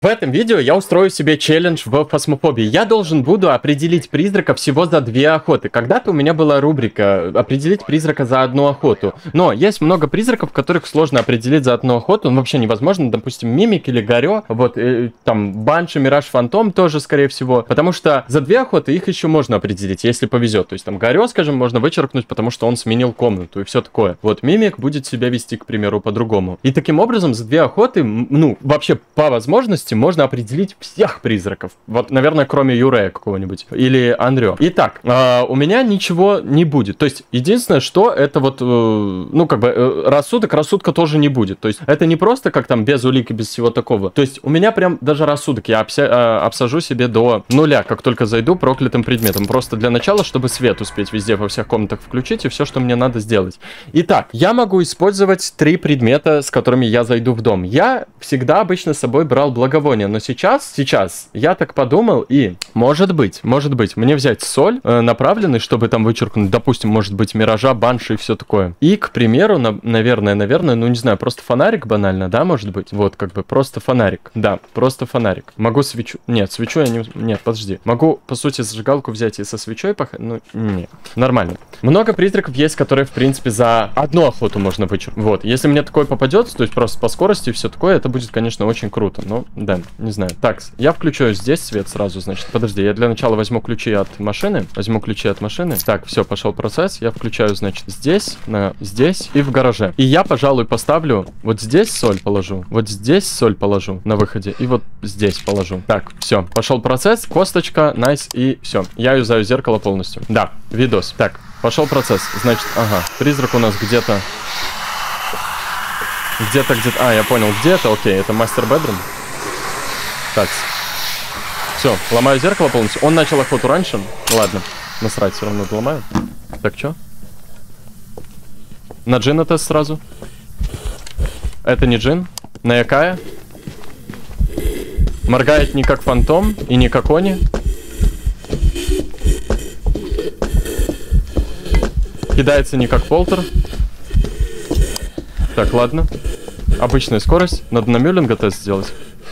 В этом видео я устрою себе челлендж в фасмофобии. Я должен буду определить призрака всего за 2 охоты. Когда-то у меня была рубрика «Определить призрака за 1 охоту». Но есть много призраков, которых сложно определить за 1 охоту. Ну, вообще невозможно. Допустим, Мимик или Горё. Вот, там, Банши, Мираж, Фантом тоже, скорее всего. Потому что за 2 охоты их еще можно определить, если повезет. То есть, там, Горё, скажем, можно вычеркнуть, потому что он сменил комнату и все такое. Вот, Мимик будет себя вести, к примеру, по-другому. И таким образом, за 2 охоты, ну, вообще, по возможности, можно определить всех призраков. Вот, наверное, кроме Юрея какого-нибудь. Или Анрё. Итак, у меня ничего не будет. То есть, единственное, что это вот, ну, как бы, рассудка тоже не будет. То есть, это не просто как там без улик и без всего такого. То есть, у меня прям даже рассудок я обсажу себе до 0, как только зайду проклятым предметом. Просто для начала, чтобы свет успеть везде во всех комнатах включить и все, что мне надо сделать. Итак, я могу использовать 3 предмета, с которыми я зайду в дом. Я всегда обычно с собой брал благовоние, но сейчас я так подумал, и может быть, мне взять соль направленный, чтобы там вычеркнуть, допустим, может быть, Миража, Банши и все такое. И, к примеру, наверное, ну не знаю, просто фонарик банально, да, может быть? Вот, как бы, просто фонарик. Да, просто фонарик. Могу свечу... Нет, свечу я не... Нет, подожди. Могу, по сути, зажигалку взять и со свечой ну, нет. Нормально. Много призраков есть, которые, в принципе, за 1 охоту можно вычеркнуть. Вот, если мне такое попадется, то есть просто по скорости и все такое, это будет, конечно, очень круто. Но, да, не знаю. Так, я включаю здесь свет сразу, значит. Подожди, я для начала возьму ключи от машины. Так, все, пошел процесс. Я включаю, значит, здесь и в гараже. И я, пожалуй, поставлю вот здесь соль положу, вот здесь соль положу на выходе, и вот здесь положу. Так, все, пошел процесс, косточка, найс, и все. Я юзаю зеркало полностью. Да, видос. Так, пошел процесс. Значит, ага, призрак у нас где-то... А, я понял, где-то, окей, это мастер-бедрум. Так, все, ломаю зеркало полностью. Он начал охоту раньше. Ладно, насрать, все равно доломаю. Так, что? На джина тест сразу. Это не джин. На Якая. Моргает не как фантом и не как они. Кидается не как полтер. Так, ладно. Обычная скорость. Надо на Мюллинга тест сделать.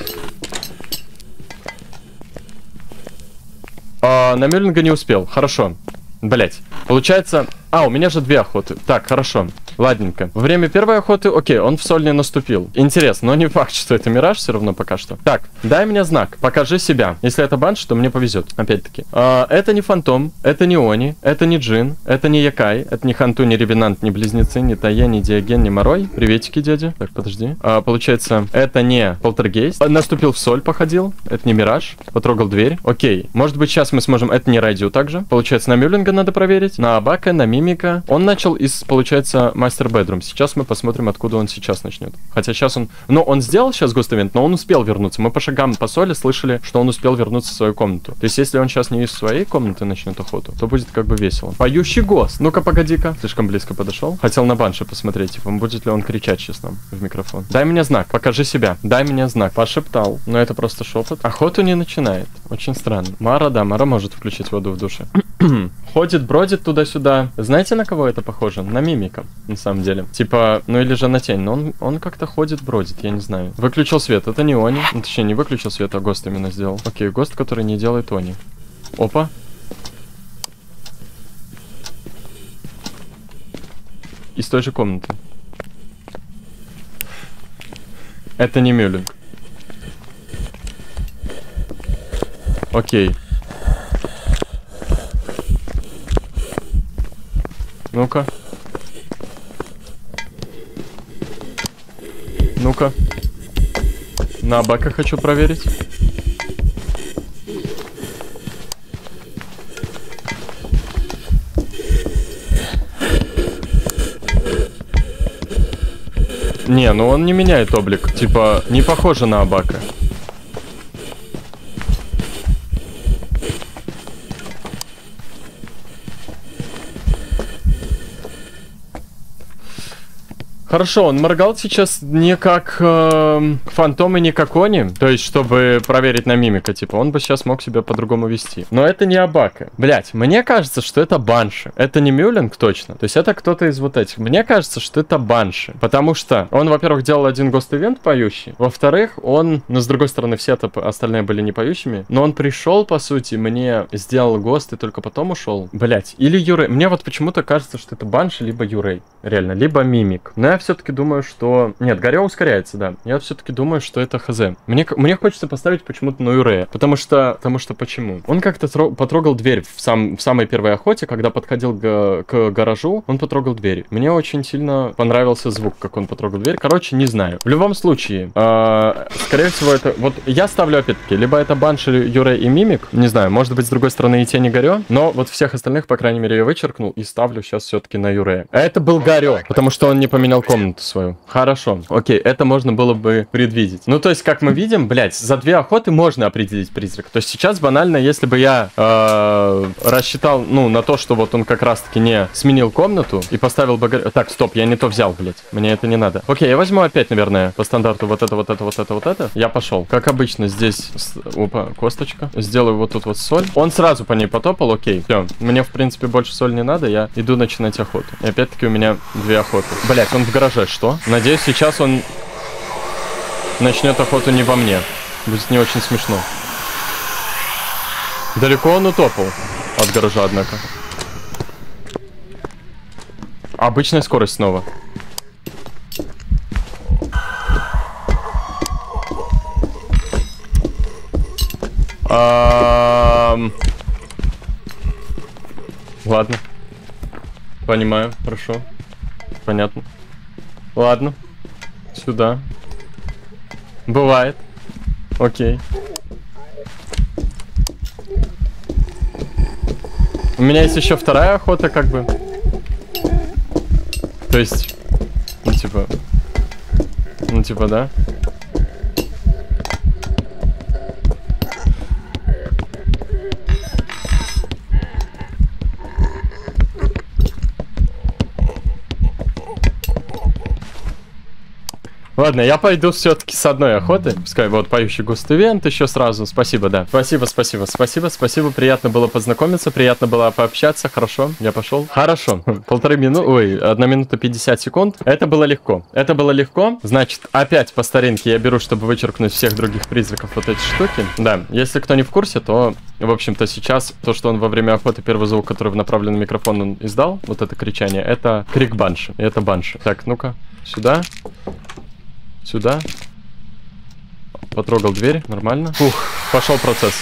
На Мюллинга не успел. Хорошо. Блять. Получается... у меня же 2 охоты. Так, хорошо. Ладненько. Во время первой охоты, окей, он в соль не наступил. Интересно, но не факт, что это Мираж все равно пока что. Так, дай мне знак. Покажи себя. Если это Банши, то мне повезет. Опять-таки. Это не Фантом, это не Они, это не Джин, это не Якай, это не Ханту, не Ревенант, не Близнецы, не Тае, не Диоген, не Морой. Приветики, дядя. Так, подожди. Получается, это не Полтергейст. Наступил в соль, походил. Это не Мираж. Потрогал дверь. Окей. Может быть, сейчас мы сможем... Это не Радио также. Получается, на Мюллинга надо проверить. На Абака, на Мимика. Он начал из, получается, мастер-бедрум. Сейчас мы посмотрим, откуда он сейчас начнет. Хотя сейчас он... Ну, он сделал сейчас гост-ивент, но он успел вернуться. Мы по шагам по соли слышали, что он успел вернуться в свою комнату. То есть, если он сейчас не из своей комнаты начнет охоту, то будет как бы весело. Поющий гост. Ну-ка, погоди-ка. Слишком близко подошел. Хотел на Банши посмотреть, типа, будет ли он кричать сейчас нам в микрофон. Дай мне знак. Покажи себя. Дай мне знак. Пошептал. Но это просто шепот. Охоту не начинает. Очень странно. Мара, да, Мара может включить воду в душе. Ходит, бродит туда-сюда. Знаете, на кого это похоже? На Мимика, на самом деле. Типа, ну или же на тень. Но он как-то ходит, бродит, я не знаю. Выключил свет. Это не Они. Ну, точнее, не выключил свет, а гост именно сделал. Окей, гост, который не делает Они. Опа. Из той же комнаты. Это не Мюллинг. Окей. Ну-ка. Ну-ка. На Абака хочу проверить. Не, ну он не меняет облик. Типа, не похоже на Абака. Хорошо, он моргал сейчас не как фантом и не как они, то есть, чтобы проверить на мимика, типа, он бы сейчас мог себя по-другому вести. Но это не Абака. Блять, мне кажется, что это Банши. Это не Мюлинг точно, то есть это кто-то из вот этих. Мне кажется, что это Банши, потому что он, во-первых, делал один гост-ивент поющий, во-вторых, он, ну, с другой стороны, все остальные были не поющими, но он пришел, по сути, мне сделал гост и только потом ушел. Блять, или Юрей. Мне вот почему-то кажется, что это Банши, либо Юрей. Реально, либо Мимик. Но я все-таки думаю, что... Нет, Горё ускоряется, да. Я все-таки думаю, что это ХЗ. Мне хочется поставить почему-то на Юрея. Потому что почему? Он как-то потрогал дверь в самой первой охоте, когда подходил к гаражу, он потрогал дверь. Мне очень сильно понравился звук, как он потрогал дверь. Короче, не знаю. В любом случае, скорее всего, это... Вот я ставлю, опять-таки, либо это Банши, Юрей и Мимик. Не знаю, может быть, с другой стороны, и Тень, и Горё. Но вот всех остальных, по крайней мере, я вычеркнул и ставлю сейчас все-таки на Юрея. А это был Горё, потому что он не поменял комнату свою. Хорошо. Окей, это можно было бы предвидеть. Ну, то есть, как мы видим, блядь, за 2 охоты можно определить призрак. То есть сейчас банально, если бы я рассчитал, ну, на то, что вот он как раз-таки не сменил комнату и поставил бы... Так, стоп, я не то взял, блядь. Мне это не надо. Окей, я возьму опять, наверное, по стандарту вот это. Я пошел. Как обычно, здесь... Опа, косточка. Сделаю вот тут вот соль. Он сразу по ней потопал, окей. Все, мне, в принципе, больше соли не надо, я иду начинать охоту. И опять-таки у меня 2 охоты. Блять, он в гараже, что? Надеюсь, сейчас он начнет охоту не во мне. Будет не очень смешно. Далеко он утопал от гаража, однако. Обычная скорость снова. Ладно. Понимаю, хорошо. Понятно. Ладно. Сюда. Бывает. Окей. У меня есть еще вторая охота, как бы. То есть, ну типа, да. Ладно, я пойду все-таки с одной охоты. Пускай вот поющий гост-ивент еще сразу. Спасибо, да. Спасибо. Приятно было познакомиться, приятно было пообщаться. Хорошо, я пошел. Хорошо. 1,5 минуты, ой, 1 минута 50 секунд. Это было легко. Значит, опять по старинке я беру, чтобы вычеркнуть всех других призраков вот эти штуки. Да, если кто не в курсе, то, в общем-то, сейчас то, что он во время охоты, первый звук, который в направленный микрофон он издал, вот это кричание, это крик Банши. Это Банши. Так, ну-ка, сюда. Сюда. Потрогал дверь, нормально. Фух, пошел процесс.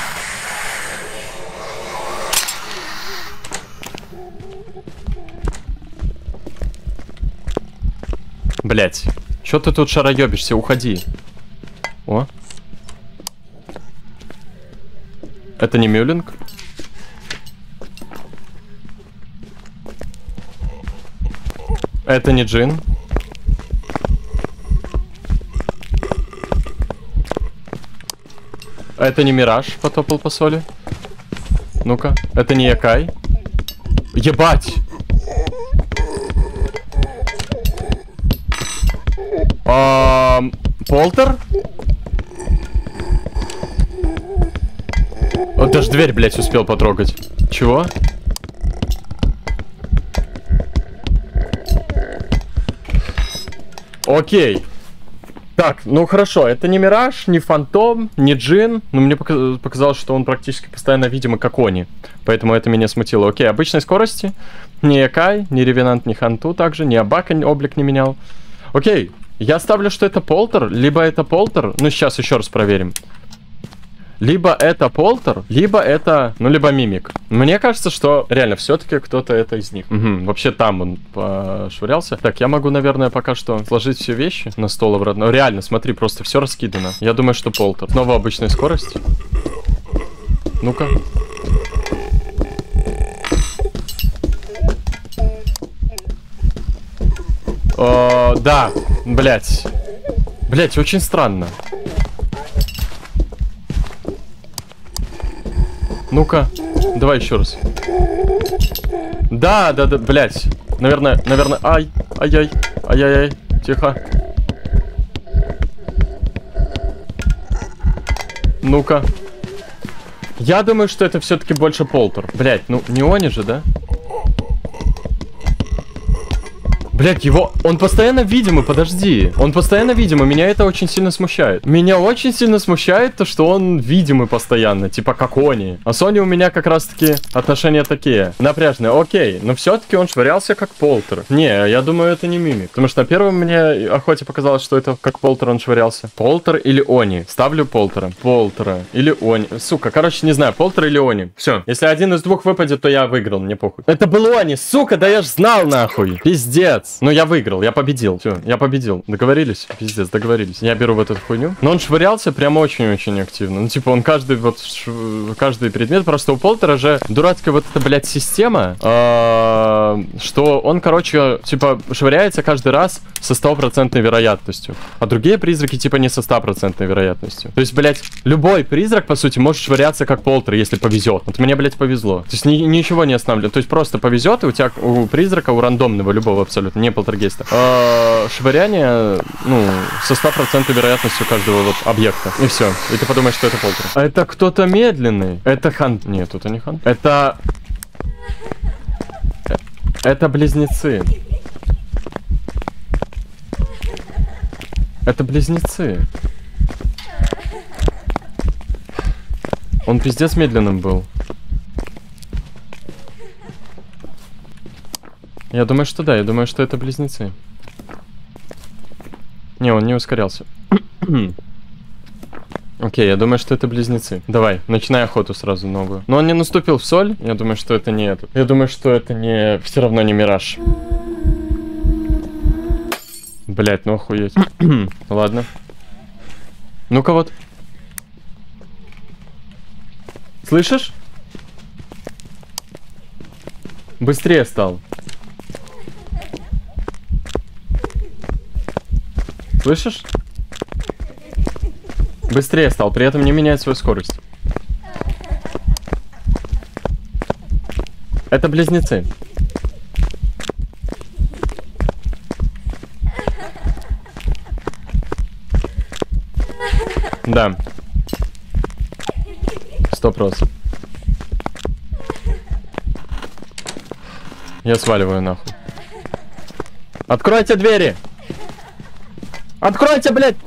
Блять, чё ты тут шароёбишься? Уходи. О. Это не Мюлинг. Это не Джин. Это не Мираж, потопал по соли. Ну-ка, это не Якай. Ебать! Полтер? Он даже дверь, блядь, успел потрогать. Чего? Окей. Так, ну хорошо, это не Мираж, не Фантом, не Джин. Но мне показалось, что он практически постоянно видимо как они. Поэтому это меня смутило. Окей, обычной скорости. Ни Якай, ни Ревенант, ни Ханту также, ни Абака облик не менял. Окей, я ставлю, что это Полтер, либо это Полтер. Ну, сейчас еще раз проверим. Либо это Полтер, либо это, ну, либо Мимик. Мне кажется, что реально все-таки кто-то это из них. Угу, вообще там он пошвырялся. Так, я могу, наверное, пока что сложить все вещи на стол обратно. Реально, смотри, просто все раскидано. Я думаю, что Полтер. Снова обычная скорость. Ну-ка. Да, блять. Блять, очень странно. Ну-ка, давай еще раз. Да, блять. Наверное, ай-яй. Ай-яй-яй, тихо. Ну-ка. Я думаю, что это все-таки больше Полтер. Блять, ну не они же, да? Блять, его... Он постоянно видимый, подожди. Он постоянно видимый, меня это очень сильно смущает. Меня очень сильно смущает то, что он видимый постоянно, типа как Они. А с Они у меня как раз-таки отношения такие, напряжные. Окей, но все-таки он швырялся как Полтер. Не, я думаю, это не мимик. Потому что на первом мне охоте показалось, что это как Полтер он швырялся. Полтер или Они? Ставлю Полтера. Полтера или Они. Сука, короче, не знаю, Полтер или Они. Все, если один из двух выпадет, то я выиграл, мне похуй. Это был Они, сука, да я ж знал нахуй. Пиздец. Ну, я выиграл, я победил. Все, я победил. Договорились? Пиздец, договорились. Я беру в эту хуйню. Но он швырялся прям очень-очень активно. Ну, типа, он каждый каждый предмет. Просто у Полтера же дурацкая вот эта, блядь, система, что он, короче, типа, швыряется каждый раз со 100% вероятностью. А другие призраки, типа, не со 100% вероятностью. То есть, блядь, любой призрак, по сути, может швыряться как Полтер, если повезет. Вот мне, блядь, повезло. То есть, ничего не останавливает. То есть, просто повезет, и у тебя, у призрака, у рандомного, любого абсолютно, не полтергейста, швыряние, ну, со 100% вероятностью каждого вот объекта. И все. И ты подумаешь, что это Полтер. А это кто-то медленный. Это хан... Нет, это не хан. Это близнецы. Это близнецы. Он пиздец медленным был. Я думаю, что да, я думаю, что это близнецы. Не, он не ускорялся. Окей, я думаю, что это близнецы. Давай, начинай охоту сразу новую. Но он не наступил в соль. Я думаю, что это не этот. Я думаю, что это не... Все равно не мираж. Блять, ну охуеть. Ладно. Ну-ка вот. Слышишь? Быстрее стал. Слышишь? Быстрее стал, при этом не меняет свою скорость. Это близнецы. Да. 100%. Я сваливаю нахуй. Откройте двери! Откройте, блядь!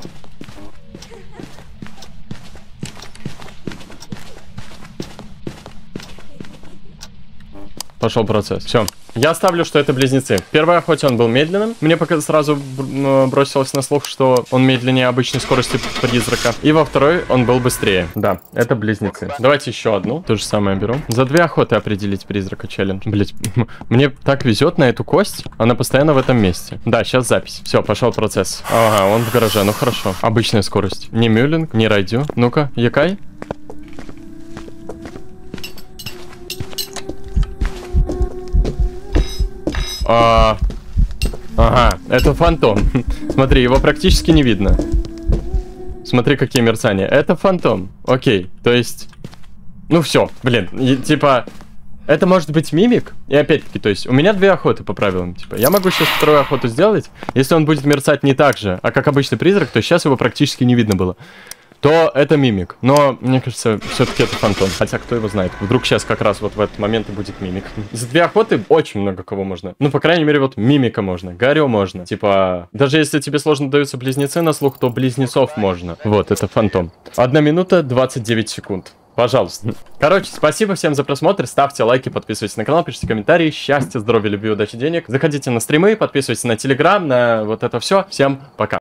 Пошел процесс. Все. Я ставлю, что это близнецы. В первой охоте он был медленным. Мне пока сразу бросилось на слух, что он медленнее обычной скорости призрака. И во второй он был быстрее. Да, это близнецы. Давайте еще одну. То же самое беру. За 2 охоты определить призрака челлендж. Блять, мне так везет на эту кость. Она постоянно в этом месте. Да, сейчас запись. Все, пошел процесс. Ага, он в гараже. Ну хорошо. Обычная скорость. Не мюллинг, не райдю. Ну-ка, якай. Ага, это фантом. Смотри, его практически не видно. Смотри, какие мерцания. Это фантом. Окей, то есть... Ну все, блин, типа... Это может быть мимик. И опять-таки, то есть, у меня 2 охоты по правилам. Типа, я могу сейчас 2-ю охоту сделать. Если он будет мерцать не так же, а как обычный призрак, то сейчас его практически не видно было. То это мимик. Но, мне кажется, все-таки это фантом. Хотя, кто его знает. Вдруг сейчас как раз вот в этот момент и будет мимик. За 2 охоты очень много кого можно. Ну, по крайней мере, вот мимика можно. Гарио можно. Типа, даже если тебе сложно даются близнецы на слух, то близнецов можно. Вот, это фантом. 1 минута 29 секунд. Пожалуйста. Короче, спасибо всем за просмотр. Ставьте лайки, подписывайтесь на канал, пишите комментарии. Счастья, здоровья, любви, удачи, денег. Заходите на стримы, подписывайтесь на телеграм, на вот это все. Всем пока.